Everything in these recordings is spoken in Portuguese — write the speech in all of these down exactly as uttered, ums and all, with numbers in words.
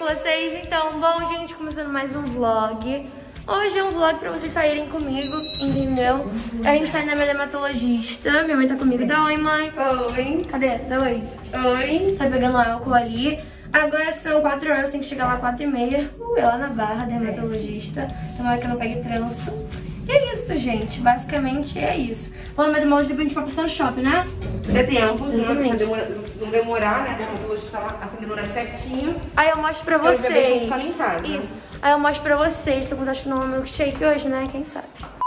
com vocês? Então, bom, gente, começando mais um vlog. Hoje é um vlog pra vocês saírem comigo, entendeu? A gente tá indo na minha dermatologista. Minha mãe tá comigo. Dá oi, mãe. Oi. Cadê? Dá oi. Oi. Tá pegando álcool ali. Agora são quatro horas, tem que chegar lá quatro e meia. Uh, é lá na Barra, dermatologista. Tomara que eu não pegue trânsito. E é isso, gente. Basicamente é isso. Vamos na dermatologista, depois a gente vai passar no shopping, né? Se der tempo, se não demorar, não demorar, né? A dermatologista tá lá atendendo horário certinho. Aí eu mostro pra vocês. Os bebês vão ficar em casa. Isso. Aí eu mostro pra vocês. Tô com vontade de tomar um milkshake hoje, né? Quem sabe?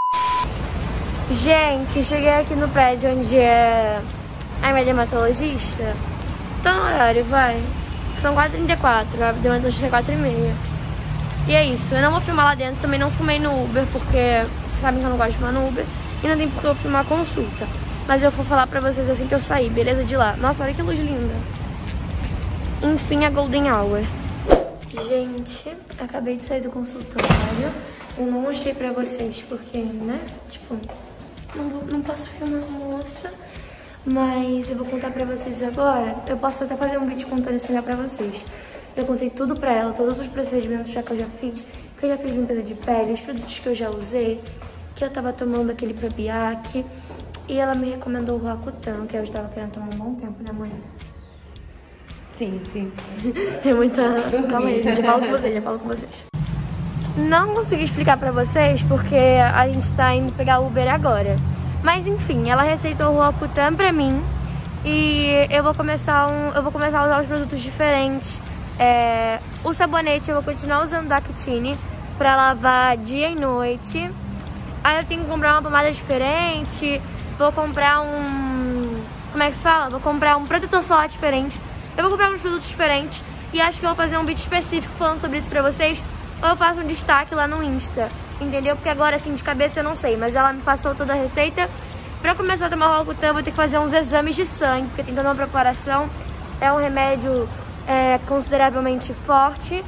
Gente, cheguei aqui no prédio onde é a minha dermatologista. Tá no horário, vai. São quatro e trinta e quatro, a dermatologista é quatro e meia. E é isso, eu não vou filmar lá dentro, também não filmei no Uber, porque vocês sabem que eu não gosto de filmar no Uber. E não tem porque eu filmar a consulta. Mas eu vou falar pra vocês assim que eu sair, beleza? De lá. Nossa, olha que luz linda. Enfim, a Golden Hour. Gente, acabei de sair do consultório. Eu não mostrei pra vocês porque, né? Tipo, não, vou, não posso filmar a moça. Mas eu vou contar pra vocês agora. Eu posso até fazer um vídeo contando isso melhor pra vocês. Eu contei tudo pra ela, todos os procedimentos já que eu já fiz. Que eu já fiz limpeza de pele, os produtos que eu já usei. Que eu tava tomando aquele Probiac. E ela me recomendou o Roacutan, que eu estava querendo tomar um bom tempo, né, mãe? Sim, sim. Tem muita... Calma aí, já falo com vocês, já falo com vocês. Não consegui explicar pra vocês porque a gente tá indo pegar o Uber agora. Mas enfim, ela receitou o Roacutan pra mim. E eu vou começar, um, eu vou começar a usar os produtos diferentes. É, o sabonete eu vou continuar usando da Actine pra lavar dia e noite. Aí eu tenho que comprar uma pomada diferente. Vou comprar um... Como é que se fala? Vou comprar um protetor solar diferente. Eu vou comprar uns produtos diferentes. E acho que eu vou fazer um vídeo específico falando sobre isso pra vocês. Ou eu faço um destaque lá no Insta. Entendeu? Porque agora, assim, de cabeça eu não sei. Mas ela me passou toda a receita. Pra começar a tomar o Roacutan, eu vou ter que fazer uns exames de sangue. Porque tem toda uma preparação. É um remédio é, consideravelmente forte.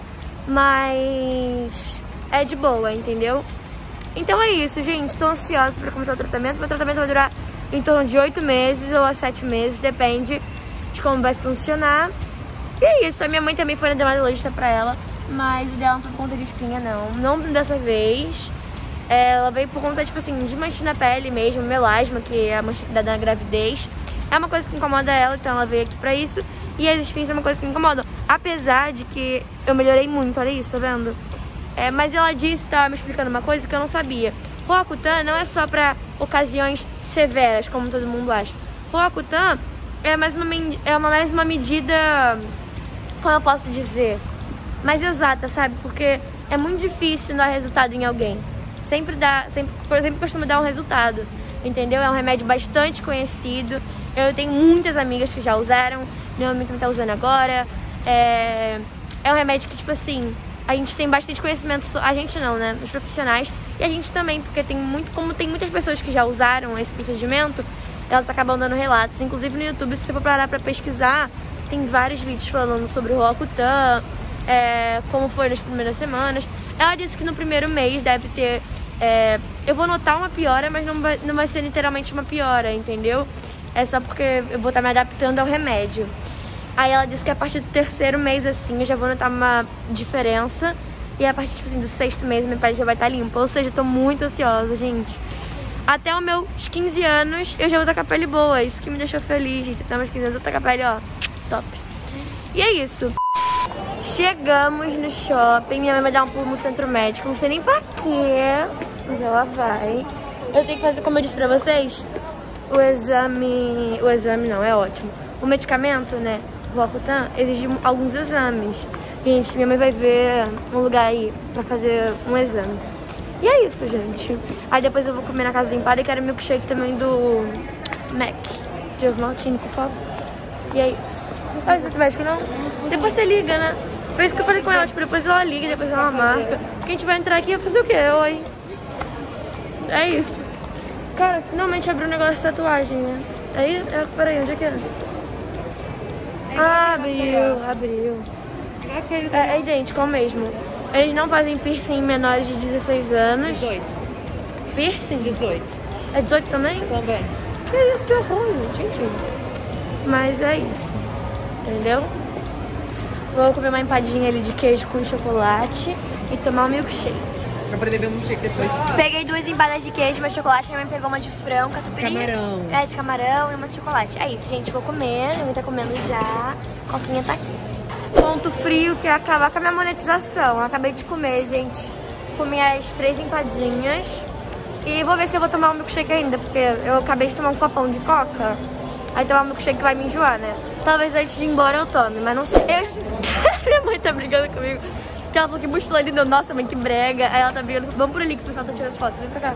Mas é de boa, entendeu? Então é isso, gente. Estou ansiosa para começar o tratamento. Meu tratamento vai durar em torno de oito meses ou a sete meses, depende de como vai funcionar. E é isso. A minha mãe também foi na dermatologista para ela, mas o dela não foi por conta de espinha, não. Não dessa vez. Ela veio por conta, tipo assim, de mancha na pele mesmo, melasma, que é a mancha que dá na gravidez. É uma coisa que incomoda ela, então ela veio aqui pra isso. E as espinhas é uma coisa que me incomoda. Apesar de que eu melhorei muito, olha isso, tá vendo? É, mas ela disse, tava me explicando uma coisa que eu não sabia. Roacutan não é só pra ocasiões severas, como todo mundo acha. Roacutan é mais uma, é uma, mais uma medida, como eu posso dizer, mais exata, sabe? Porque é muito difícil dar resultado em alguém. Sempre dá, sempre, sempre costuma dar um resultado, entendeu? É um remédio bastante conhecido. Eu tenho muitas amigas que já usaram, meu amigo também tá usando agora. É, é um remédio que, tipo assim... A gente tem bastante conhecimento, a gente não, né? Os profissionais. E a gente também, porque tem muito, como tem muitas pessoas que já usaram esse procedimento, elas acabam dando relatos. Inclusive no YouTube, se você for parar pra pesquisar, tem vários vídeos falando sobre o Roacutan, é, como foi nas primeiras semanas. Ela disse que no primeiro mês deve ter... É, eu vou notar uma piora, mas não vai, não vai ser literalmente uma piora, entendeu? É só porque eu vou estar me adaptando ao remédio. Aí ela disse que a partir do terceiro mês, assim, eu já vou notar uma diferença. E a partir, tipo assim, do sexto mês, minha pele já vai estar limpa. Ou seja, eu tô muito ansiosa, gente. Até os meus quinze anos, eu já vou estar com a pele boa. Isso que me deixou feliz, gente. Até os meus quinze anos, eu tô com a pele, ó, top. E é isso. Chegamos no shopping. Minha mãe vai dar um pulo no centro médico. Não sei nem pra quê, mas ela vai. Eu tenho que fazer, como eu disse pra vocês, o exame... O exame não, é ótimo. O medicamento, né? O Roacutan exige alguns exames. Gente, minha mãe vai ver um lugar aí pra fazer um exame. E é isso, gente. Aí depois eu vou comer na casa da empada e quero milkshake também do Mac. De ovo maltine, por favor. E é isso. Ah, você médico não? Depois você liga, né? Foi isso que eu falei com ela. Tipo, depois ela liga, depois ela marca. Porque a gente vai entrar aqui e vai fazer o quê? Oi. É isso. Cara, finalmente abriu um negócio de tatuagem, né? Aí, é, peraí, onde é que é? Ah, abriu, abriu. É, é idêntico ao mesmo. Eles não fazem piercing em menores de dezesseis anos. dezoito. Piercing? dezoito. É dezoito também? Também. Que isso, que horror, gente. Enfim. Mas é isso. Entendeu? Vou comer uma empadinha ali de queijo com chocolate e tomar um milkshake. Pra poder beber um milkshake depois. Peguei duas empadas de queijo, uma de chocolate. Minha mãe pegou uma de frango, catupiry. Camarão. É, de camarão e uma de chocolate. É isso, gente. Vou comer. Minha mãe tá comendo já. A coquinha tá aqui. Ponto frio que é acabar com a minha monetização. Eu acabei de comer, gente. Comi as três empadinhas. E vou ver se eu vou tomar um milkshake ainda, porque eu acabei de tomar um copão de coca. Aí tomar um milkshake vai me enjoar, né? Talvez antes de ir embora eu tome, mas não sei. Eu... Minha mãe tá brigando comigo. Porque ela falou que mochila ali, deu, nossa, mãe, que brega. Aí ela tá brigando. Vamos por ali que o pessoal tá tirando foto. Vem pra cá.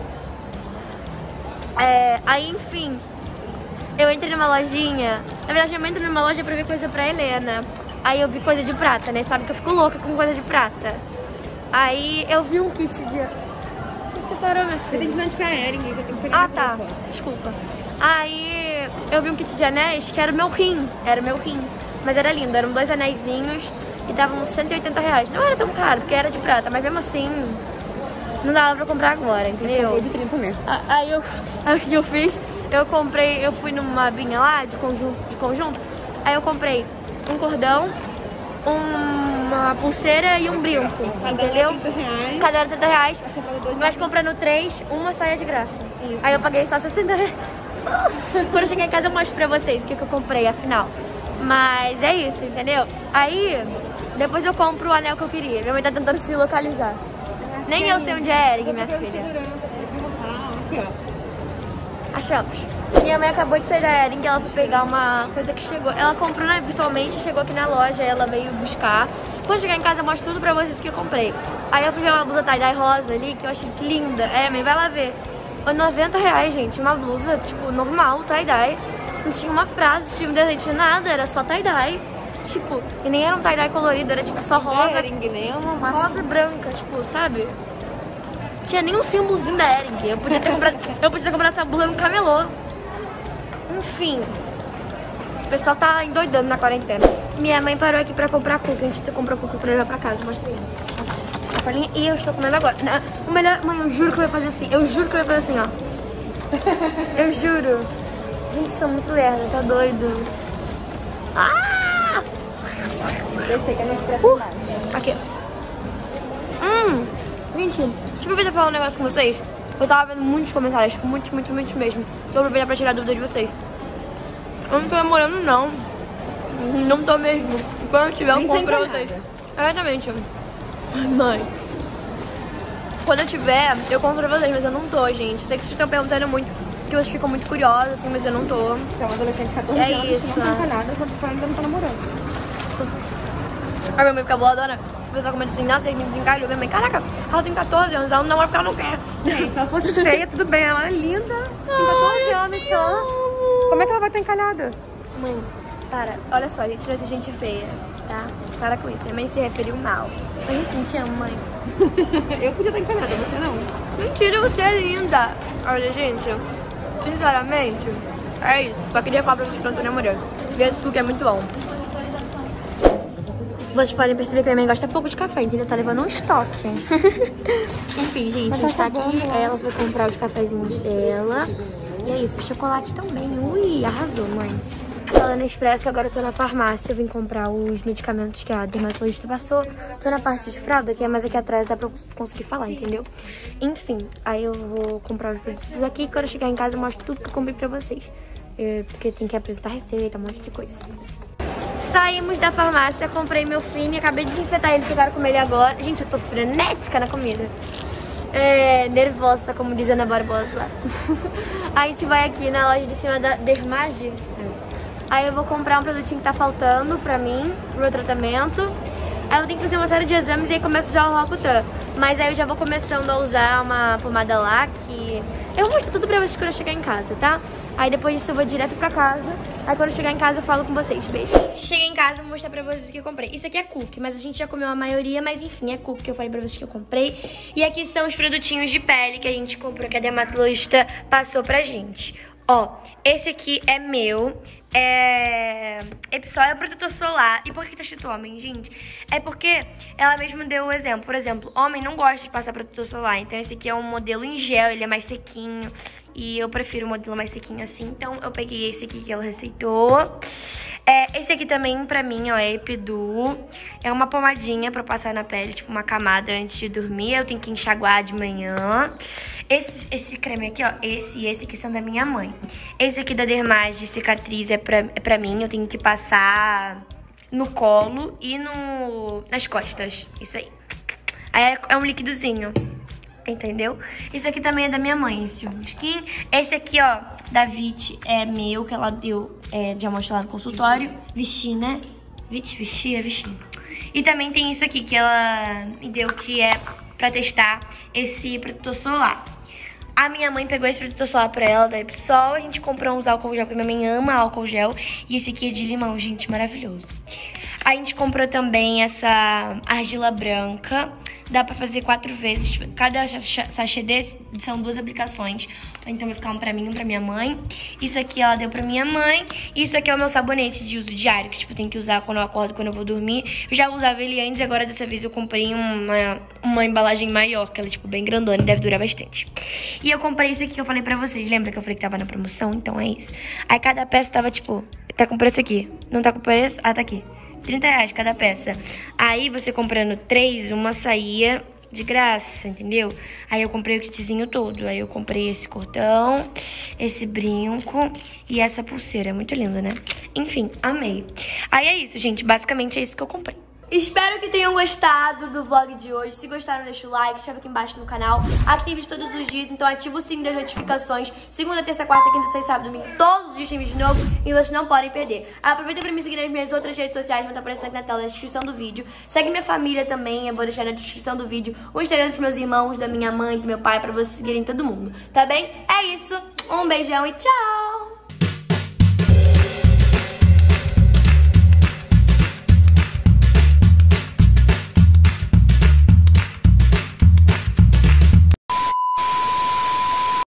É, aí, enfim, eu entrei numa lojinha. Na verdade, eu entrei numa loja pra ver coisa pra Helena. Aí eu vi coisa de prata, né? Sabe que eu fico louca com coisa de prata. Aí eu vi um kit de... O que você parou, minha filha? Eu tenho que notificar a Ering, eu tenho que pegar. Ah, tá. Desculpa. Aí eu vi um kit de anéis que era o meu rim. Era o meu rim. Mas era lindo. Eram dois anéisinhos e estavam cento e oitenta reais. Não era tão caro, porque era de prata. Mas mesmo assim, não dava pra comprar agora, entendeu? De trinta mesmo. Aí eu, aí o que eu fiz? Eu comprei, eu fui numa binha lá de conjunto, de conjunto. Aí eu comprei um cordão, uma pulseira e um brinco, Cada entendeu? um é trinta reais. Cada hora trinta reais. Acho que cada dois Mas comprando três, uma saia de graça. Isso. Aí eu paguei só sessenta reais. Quando eu chegar em casa eu mostro pra vocês o que, que eu comprei, afinal. Mas é isso, entendeu? Aí, depois eu compro o anel que eu queria. Minha mãe tá tentando se localizar. Nem eu sei onde é Ering, minha filha. Aqui, ó. Achamos. Minha mãe acabou de sair da Ering, ela foi pegar uma coisa que chegou. Ela comprou, né, virtualmente, chegou aqui na loja, ela veio buscar. Quando chegar em casa eu mostro tudo pra vocês o que eu comprei. Aí eu fui ver uma blusa tie-dye rosa ali, que eu achei linda. É, mãe, vai lá ver. Foi noventa reais, gente, uma blusa, tipo, normal, tie-dye. Não tinha uma frase, tinha um desenho, tinha nada, era só tie-dye. Tipo, e nem era um tie-dye colorido, era tipo só rosa. Ering, nem uma Rosa e branca, tipo, sabe? Não tinha nem um símbolozinho da Ering. Eu podia ter comprado, eu podia ter comprado essa blusa no camelô. Enfim, o pessoal tá endoidando na quarentena. Minha mãe parou aqui pra comprar cookie. A gente comprou cookie pra levar pra casa, mostrei. A farinha e eu estou comendo agora. O melhor, mãe, eu juro que eu ia fazer assim. Eu juro que eu ia fazer assim, ó. Eu juro. Gente, sou muito lerda, tá doido. Ah! Esse aqui é nosso preço Uh, baixo. aqui. Hum, gente, deixa eu aproveitar e falar um negócio com vocês. Eu tava vendo muitos comentários, muitos, muitos, muitos mesmo. Vou aproveitar pra tirar a dúvida de vocês. Eu não tô namorando, não. Não tô mesmo. Quando eu tiver, eu Nem compro pra tem vocês. nada. Exatamente. Mãe. Quando eu tiver, eu compro pra vocês, mas eu não tô, gente. Eu sei que vocês estão perguntando muito, que vocês ficam muito curiosos, assim, mas eu não tô. Você é uma adolescente de quatorze É anos, isso. não tá encalhada, quando você ainda não tá namorando. A minha mãe fica boladona. O pessoal comenta assim, nossa, a gente desencalhou. Minha mãe, caraca, ela tem quatorze anos, ela não namora porque ela não quer. Gente, se ela fosse feia, tudo bem, ela é linda. Tem quatorze anos só. Como é que ela vai estar encalhada? Mãe, para. Olha só, gente, não é gente feia, tá? Para com isso. Minha mãe se referiu mal. Mas enfim, te amo, mãe. Eu podia estar encalhada, você não. Mentira, você é linda. Olha, gente, sinceramente, é isso. Só queria falar pra vocês que eu não tô namorando. E esse cookie é muito bom. Vocês podem perceber que a minha mãe gosta pouco de café, entendeu? Tá levando um estoque. Enfim, gente, a gente tá aqui. Ela foi comprar os cafezinhos dela. E é isso, o chocolate também. Ui, arrasou, mãe. Falando expresso, agora eu tô na farmácia. Eu vim comprar os medicamentos que a dermatologista passou. Tô na parte de fralda, que é mais aqui atrás, dá pra eu conseguir falar, entendeu? Enfim, aí eu vou comprar os produtos aqui. Quando eu chegar em casa, eu mostro tudo que eu comprei pra vocês. É, porque tem que apresentar receita, um monte de coisa. Saímos da farmácia, comprei meu Fini, acabei de desinfetar ele, que eu quero comer ele agora. Gente, eu tô frenética na comida. É, nervosa, como diz a Ana Barbosa. A gente vai aqui na loja de cima da Dermage. Aí eu vou comprar um produtinho que tá faltando pra mim, pro meu tratamento. Aí eu tenho que fazer uma série de exames e aí começo a usar o Roacutan. Mas aí eu já vou começando a usar uma pomada lá que... Eu vou mostrar tudo pra vocês quando eu chegar em casa, tá? Aí depois disso eu vou direto pra casa. Aí quando eu chegar em casa eu falo com vocês. Beijo. Cheguei em casa e vou mostrar pra vocês o que eu comprei. Isso aqui é cookie, mas a gente já comeu a maioria. Mas enfim, é cookie que eu falei pra vocês que eu comprei. E aqui são os produtinhos de pele que a gente comprou, que a dermatologista passou pra gente. Ó, esse aqui é meu. É... Epsol é protetor solar. E por que tá escrito homem, gente? É porque ela mesma deu o exemplo. Por exemplo, homem não gosta de passar protetor solar. Então esse aqui é um modelo em gel, ele é mais sequinho. E eu prefiro o modelo mais sequinho assim. Então eu peguei esse aqui que ela receitou. É, esse aqui também, pra mim, ó, é Epidu. É uma pomadinha pra passar na pele, tipo uma camada antes de dormir. Eu tenho que enxaguar de manhã. Esse, esse creme aqui, ó, esse e esse aqui são da minha mãe. Esse aqui da Dermage Cicatriz é pra, é pra mim. Eu tenho que passar no colo e no, nas costas. Isso aí. Aí é, é um líquidozinho. Entendeu? Isso aqui também é da minha mãe, esse skin. Esse aqui, ó, da Vit é meu, que ela deu é, de amostra lá no consultório. Vichy, né? Vit, Vichy, é Vichy. E também tem isso aqui que ela me deu, que é pra testar esse protetor solar. A minha mãe pegou esse protetor solar pra ela, da Epsol. A gente comprou uns álcool gel, porque minha mãe ama álcool gel. E esse aqui é de limão, gente, maravilhoso. A gente comprou também essa argila branca. Dá pra fazer quatro vezes. Cada sachê desse são duas aplicações. Então vai ficar um pra mim e um pra minha mãe. Isso aqui ela deu pra minha mãe. Isso aqui é o meu sabonete de uso diário, que tipo, eu tenho que usar quando eu acordo, quando eu vou dormir. Eu já usava ele antes, agora dessa vez eu comprei uma, uma embalagem maior, que ela é tipo bem grandona e deve durar bastante. E eu comprei isso aqui que eu falei pra vocês. Lembra que eu falei que tava na promoção? Então é isso. Aí cada peça tava tipo, tá com preço aqui. Não tá com preço? Ah, tá aqui. trinta reais cada peça. Aí você comprando três, uma saía de graça, entendeu? Aí eu comprei o kitzinho todo. Aí eu comprei esse cordão, esse brinco e essa pulseira. É muito linda, né? Enfim, amei. Aí é isso, gente. Basicamente é isso que eu comprei. Espero que tenham gostado do vlog de hoje. Se gostaram, deixa o like, inscreve aqui embaixo no canal. Aqui tem vídeo todos os dias, então ativa o sininho das notificações. Segunda, terça, quarta, quinta, sexta, sábado, domingo, todos os dias tem vídeo novo e vocês não podem perder. Aproveita pra me seguir nas minhas outras redes sociais, vão estar aparecendo aqui na tela, na descrição do vídeo. Segue minha família também, eu vou deixar na descrição do vídeo o Instagram dos meus irmãos, da minha mãe, do meu pai, pra vocês seguirem todo mundo, tá bem? É isso, um beijão e tchau!